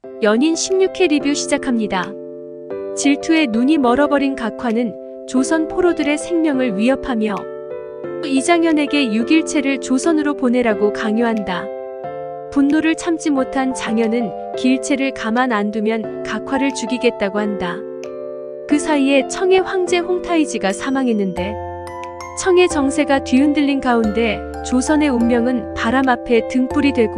연인 16회 리뷰 시작합니다. 질투에 눈이 멀어버린 각화는 조선 포로들의 생명을 위협하며 이장현에게 6일체를 조선으로 보내라고 강요한다. 분노를 참지 못한 장현은 길체를 가만 안 두면 각화를 죽이겠다고 한다. 그 사이에 청의 황제 홍타이지가 사망했는데 청의 정세가 뒤흔들린 가운데 조선의 운명은 바람 앞에 등불이 되고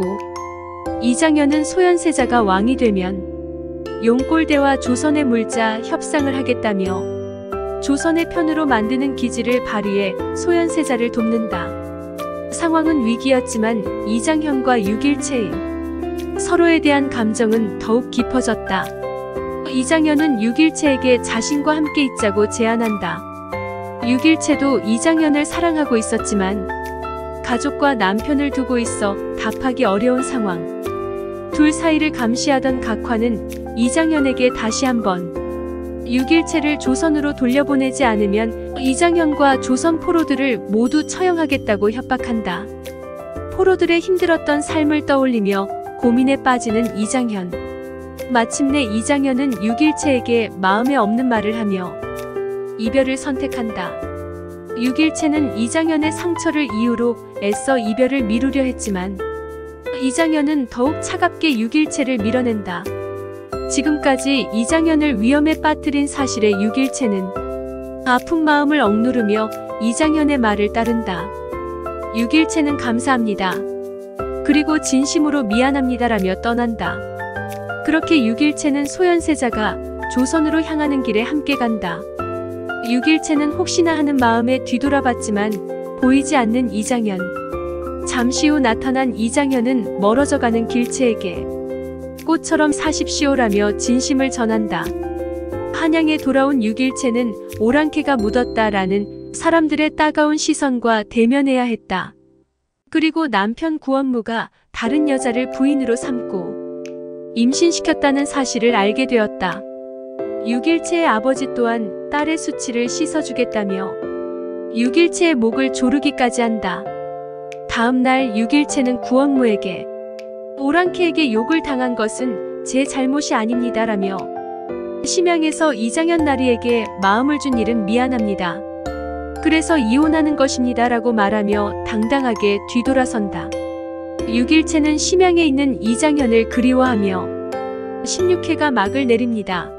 이장현은 소현세자가 왕이 되면 용골대와 조선의 물자 협상을 하겠다며 조선의 편으로 만드는 기지를 발휘해 소현세자를 돕는다. 상황은 위기였지만 이장현과 6일체의 서로에 대한 감정은 더욱 깊어졌다. 이장현은 6일체에게 자신과 함께 있자고 제안한다. 6일체도 이장현을 사랑하고 있었지만 가족과 남편을 두고 있어 답하기 어려운 상황. 둘 사이를 감시하던 각화는 이장현에게 다시 한번 6일체를 조선으로 돌려보내지 않으면 이장현과 조선 포로들을 모두 처형하겠다고 협박한다. 포로들의 힘들었던 삶을 떠올리며 고민에 빠지는 이장현. 마침내 이장현은 6일체에게 마음에 없는 말을 하며 이별을 선택한다. 6일체는 이장현의 상처를 이유로 애써 이별을 미루려 했지만 이장현은 더욱 차갑게 6일체를 밀어낸다. 지금까지 이장현을 위험에 빠뜨린 사실에 6일체는 아픈 마음을 억누르며 이장현의 말을 따른다. 6일체는 감사합니다. 그리고 진심으로 미안합니다라며 떠난다. 그렇게 6일체는 소현세자가 조선으로 향하는 길에 함께 간다. 6일체는 혹시나 하는 마음에 뒤돌아봤지만 보이지 않는 이장현. 잠시 후 나타난 이장현은 멀어져가는 길체에게 꽃처럼 사십시오라며 진심을 전한다. 한양에 돌아온 6일체는 오랑캐가 묻었다라는 사람들의 따가운 시선과 대면해야 했다. 그리고 남편 구원무가 다른 여자를 부인으로 삼고 임신시켰다는 사실을 알게 되었다. 6일체의 아버지 또한 딸의 수치를 씻어주겠다며 6일체의 목을 조르기까지 한다. 다음 날 6일체는 구원무에게 오랑캐에게 욕을 당한 것은 제 잘못이 아닙니다라며 심양에서 이장현 나리에게 마음을 준 일은 미안합니다. 그래서 이혼하는 것입니다라고 말하며 당당하게 뒤돌아선다. 6일체는 심양에 있는 이장현을 그리워하며 16회가 막을 내립니다.